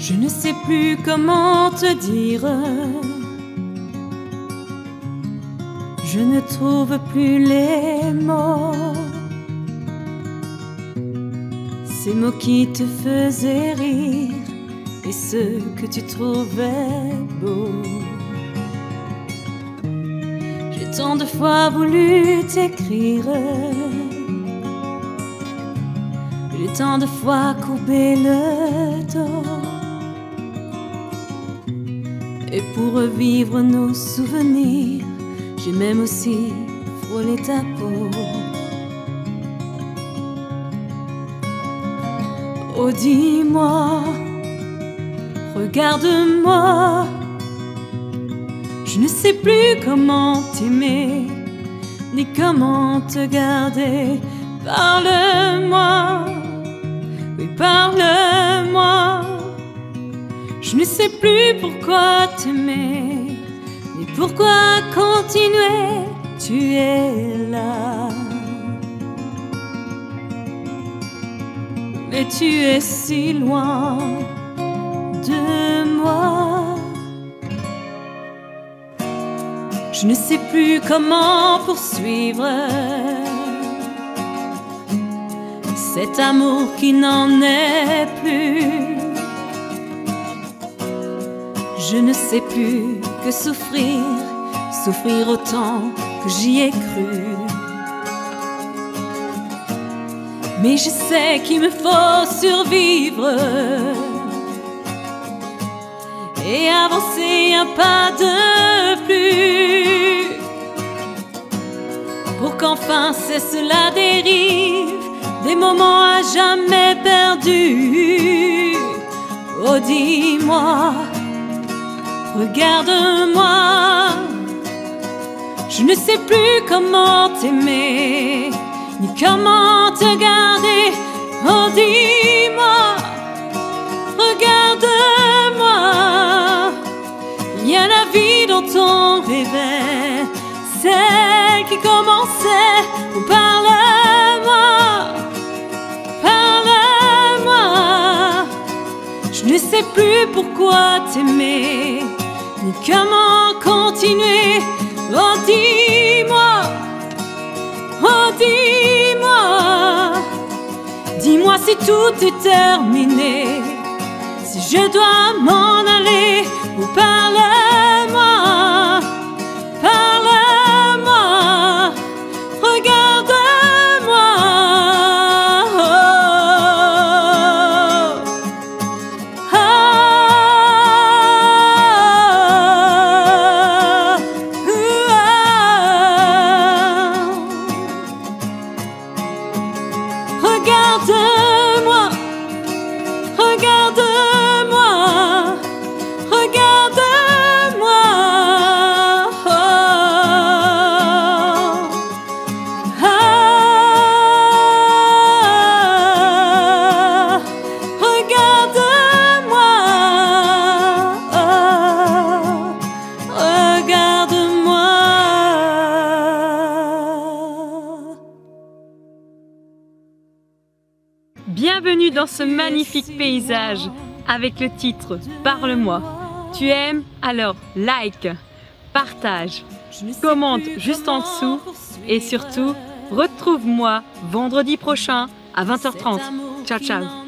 Je ne sais plus comment te dire. Je ne trouve plus les mots. Ces mots qui te faisaient rire et ceux que tu trouvais beaux. J'ai tant de fois voulu t'écrire. J'ai tant de fois courbé le dos. Et pour revivre nos souvenirs, j'ai même aussi frôlé ta peau. Oh dis-moi, regarde-moi. Je ne sais plus comment t'aimer, ni comment te garder. Parle-moi, oui parle-moi. Je ne sais plus pourquoi t'aimer, ni pourquoi continuer. Tu es là, mais tu es si loin de moi. Je ne sais plus comment poursuivre cet amour qui n'en est plus. Je ne sais plus que souffrir, souffrir autant que j'y ai cru. Mais je sais qu'il me faut survivre et avancer un pas de plus, pour qu'enfin cesse la dérive des moments à jamais perdus. Oh dis-moi, regarde-moi. Je ne sais plus comment t'aimer, ni comment te garder. Oh dis-moi, regarde-moi. Il y a la vie dont on rêvait, celle qui commençait. Oh, parle-moi, parle-moi. Je ne sais plus pourquoi t'aimer, ni comment continuer. Oh dis-moi, oh dis-moi. Dis-moi si tout est terminé, si je dois m'en aller. Ou parle-moi, parle-moi, regarde-moi. Oh, oh, oh, regarde-moi, regarde-moi, regarde-moi. Oh, ah, regarde-moi, oh, regarde-moi. Bienvenue dans ce magnifique paysage avec le titre Parle-moi. Tu aimes? Alors like, partage, commente juste en dessous et surtout retrouve-moi vendredi prochain à 20h30. Ciao ciao.